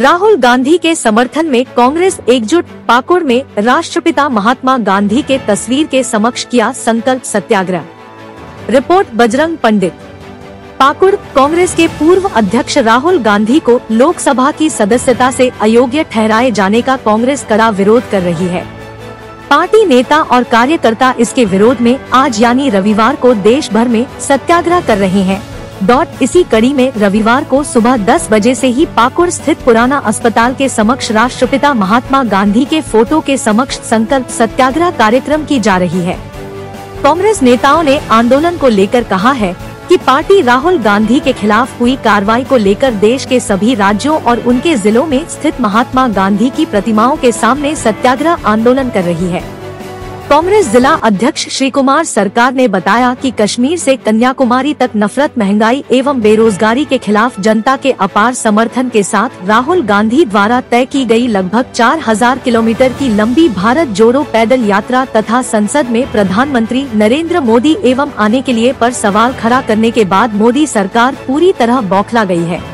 राहुल गांधी के समर्थन में कांग्रेस एकजुट। पाकुड़ में राष्ट्रपिता महात्मा गांधी के तस्वीर के समक्ष किया संकल्प सत्याग्रह। रिपोर्ट बजरंग पंडित। पाकुड़ कांग्रेस के पूर्व अध्यक्ष राहुल गांधी को लोकसभा की सदस्यता से अयोग्य ठहराए जाने का कांग्रेस कड़ा विरोध कर रही है। पार्टी नेता और कार्यकर्ता इसके विरोध में आज यानी रविवार को देश भर में सत्याग्रह कर रहे हैं। इसी कड़ी में रविवार को सुबह 10 बजे से ही पाकुड़ स्थित पुराना अस्पताल के समक्ष राष्ट्रपिता महात्मा गांधी के फोटो के समक्ष संकल्प सत्याग्रह कार्यक्रम की जा रही है। कांग्रेस नेताओं ने आंदोलन को लेकर कहा है कि पार्टी राहुल गांधी के खिलाफ हुई कार्रवाई को लेकर देश के सभी राज्यों और उनके जिलों में स्थित महात्मा गांधी की प्रतिमाओं के सामने सत्याग्रह आंदोलन कर रही है। कांग्रेस जिला अध्यक्ष श्री कुमार सरकार ने बताया कि कश्मीर से कन्याकुमारी तक नफरत, महंगाई एवं बेरोजगारी के खिलाफ जनता के अपार समर्थन के साथ राहुल गांधी द्वारा तय की गई लगभग 4000 किलोमीटर की लंबी भारत जोड़ो पैदल यात्रा तथा संसद में प्रधानमंत्री नरेंद्र मोदी एवं आने के लिए पर सवाल खड़ा करने के बाद मोदी सरकार पूरी तरह बौखला गई है।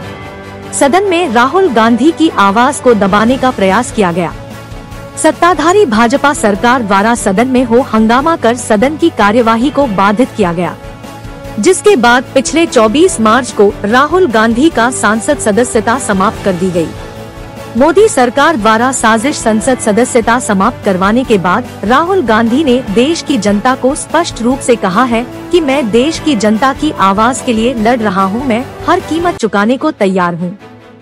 सदन में राहुल गांधी की आवाज को दबाने का प्रयास किया गया। सत्ताधारी भाजपा सरकार द्वारा सदन में हो हंगामा कर सदन की कार्यवाही को बाधित किया गया, जिसके बाद पिछले 24 मार्च को राहुल गांधी का सांसद सदस्यता समाप्त कर दी गई। मोदी सरकार द्वारा साजिश संसद सदस्यता समाप्त करवाने के बाद राहुल गांधी ने देश की जनता को स्पष्ट रूप से कहा है कि मैं देश की जनता की आवाज के लिए लड़ रहा हूं, मैं हर कीमत चुकाने को तैयार हूं।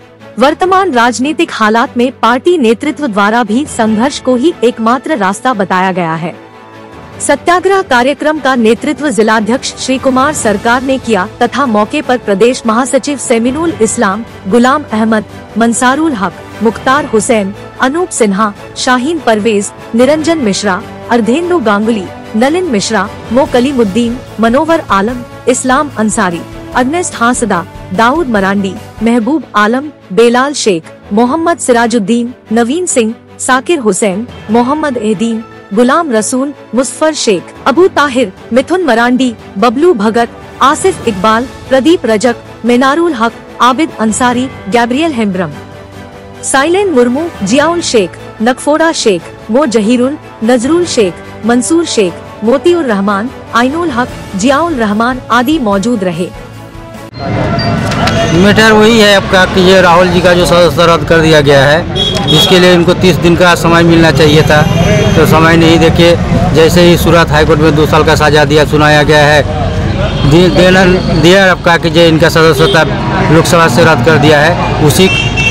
वर्तमान राजनीतिक हालात में पार्टी नेतृत्व द्वारा भी संघर्ष को ही एकमात्र रास्ता बताया गया है। सत्याग्रह कार्यक्रम का नेतृत्व जिलाध्यक्ष श्री कुमार सरकार ने किया तथा मौके पर प्रदेश महासचिव सेमिनुल इस्लाम, गुलाम अहमद, मंसारुल हक, मुख्तार हुसैन, अनूप सिन्हा, शाहीन परवेज, निरंजन मिश्रा, अर्धेंदु गांगुली, नलिन मिश्रा, मो कलीमुद्दीन, मनोवर आलम, इस्लाम अंसारी, अर्नेस्ट हांसदा, दाऊद मरांडी, महबूब आलम, बेलाल शेख, मोहम्मद सिराजुद्दीन, नवीन सिंह, साकिर हुसैन, मोहम्मद एदीन, गुलाम रसूल, मुजफ्फर शेख, अबू ताहिर, मिथुन मरांडी, बबलू भगत, आसिफ इकबाल, प्रदीप रजक, मिनारुल हक, आबिद अंसारी, गैब्रियल हेम्ब्रम, साइलेन मुर्मू, जियाउल शेख, नकफोड़ा शेख, मो जहीरुल, नजरुल शेख, मंसूर शेख, मोतीउर रहमान, आइनुल हक, जियाउल रहमान आदि मौजूद रहे। मैटर वही है आपका कि ये राहुल जी का जो सदस्यता रद्द कर दिया गया है, जिसके लिए इनको 30 दिन का समय मिलना चाहिए था, तो समय नहीं देके जैसे ही सूरत हाईकोर्ट में 2 साल का सजा सुनाया गया है, दिया आपका कि ये इनका सदस्यता लोकसभा से रद्द कर दिया है। उसी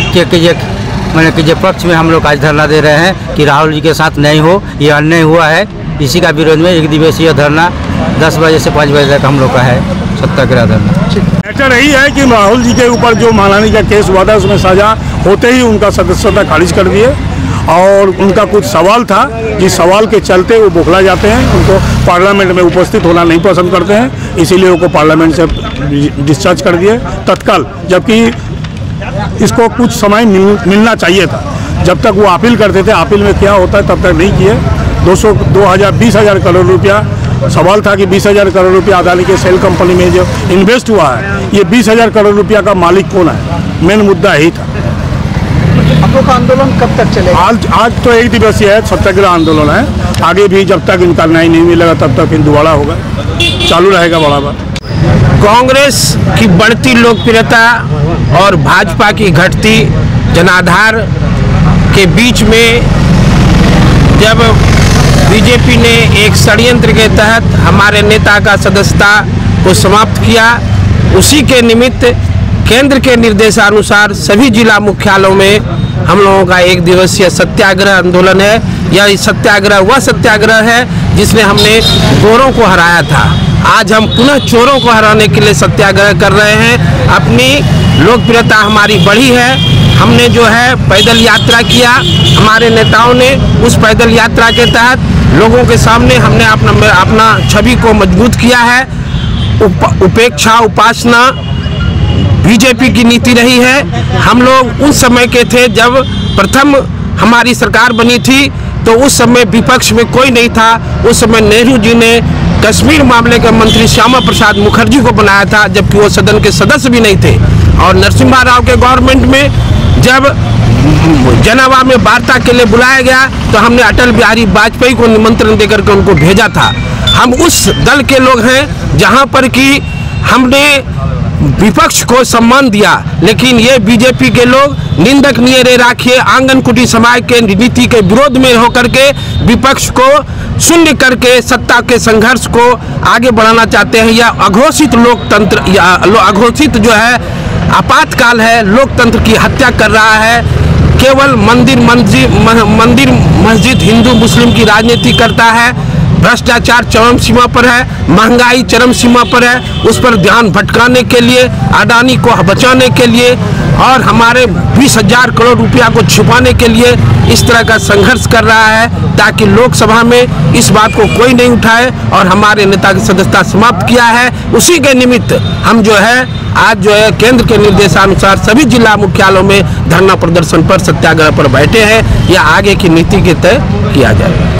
के पक्ष में हम लोग आज धरना दे रहे हैं कि राहुल जी के साथ नहीं हो, ये अन्याय हुआ है। इसी का विरोध में 1 दिवसीय धरना 10 बजे से 5 बजे तक हम लोग का है सत्याग्रह धरना। मैटर यही है कि राहुल जी के ऊपर जो मानहानि का केस हुआ था उसमें सजा होते ही उनका सदस्यता खारिज कर दिए और उनका कुछ सवाल था, जिस सवाल के चलते वो बौखला जाते हैं, उनको पार्लियामेंट में उपस्थित होना नहीं पसंद करते हैं, इसीलिए उनको पार्लियामेंट से डिस्चार्ज कर दिए तत्काल, जबकि इसको कुछ समय मिलना चाहिए था। जब तक वो अपील करते थे, अपील में क्या होता है तब तक नहीं किए। 20,000 करोड़ रुपया सवाल था कि 20,000 करोड़ रुपया अदानी के सेल कंपनी में जो इन्वेस्ट हुआ है, ये 20,000 करोड़ रुपया का मालिक कौन है, मेन मुद्दा यही था। आप लोग का आंदोलन कब तक चलेगा? आज तो 1 दिवसीय है, सत्याग्रह आंदोलन है। आगे भी जब तक इनका न्याय नहीं मिलेगा तब तक हिंदुवाड़ा होगा, चालू रहेगा बराबर। कांग्रेस की बढ़ती लोकप्रियता और भाजपा की घटती जनाधार के बीच में जब बीजेपी ने एक षड्यंत्र के तहत हमारे नेता का सदस्यता को समाप्त किया, उसी के निमित्त केंद्र के निर्देशानुसार सभी जिला मुख्यालयों में हम लोगों का 1 दिवसीय सत्याग्रह आंदोलन है। यह सत्याग्रह वह सत्याग्रह है जिसने हमने गोरों को हराया था। आज हम पुनः चोरों को हराने के लिए सत्याग्रह कर रहे हैं। अपनी लोकप्रियता हमारी बढ़ी है। हमने जो है पैदल यात्रा किया, हमारे नेताओं ने उस पैदल यात्रा के तहत लोगों के सामने हमने अपना छवि को मजबूत किया है। उपेक्षा उपासना बीजेपी की नीति रही है। हम लोग उस समय के थे जब प्रथम हमारी सरकार बनी थी, तो उस समय विपक्ष में कोई नहीं था। उस समय नेहरू जी ने कश्मीर मामले के मंत्री श्यामा प्रसाद मुखर्जी को बनाया था, जबकि वो सदन के सदस्य भी नहीं थे। और नरसिम्हा राव के गवर्नमेंट में जब जनवा में वार्ता के लिए बुलाया गया तो हमने अटल बिहारी वाजपेयी को निमंत्रण देकर के उनको भेजा था। हम उस दल के लोग हैं जहां पर कि हमने विपक्ष को सम्मान दिया, लेकिन ये बीजेपी के लोग निंदनीय रे राखिए आंगन कुटी समाज के नीति के विरोध में होकर के विपक्ष को शून्य करके सत्ता के संघर्ष को आगे बढ़ाना चाहते हैं। या अघोषित लोकतंत्र या अघोषित जो है आपातकाल है, लोकतंत्र की हत्या कर रहा है। केवल मंदिर मस्जिद हिंदू मुस्लिम की राजनीति करता है। भ्रष्टाचार चरम सीमा पर है, महंगाई चरम सीमा पर है। उस पर ध्यान भटकाने के लिए, अडानी को बचाने के लिए और हमारे 20,000 करोड़ रुपया को छुपाने के लिए इस तरह का संघर्ष कर रहा है, ताकि लोकसभा में इस बात को कोई नहीं उठाए और हमारे नेता की सदस्यता समाप्त किया है। उसी के निमित्त हम जो है आज जो है केंद्र के निर्देशानुसार सभी जिला मुख्यालयों में धरना प्रदर्शन पर सत्याग्रह पर बैठे हैं। या आगे की नीति के तय किया जाए।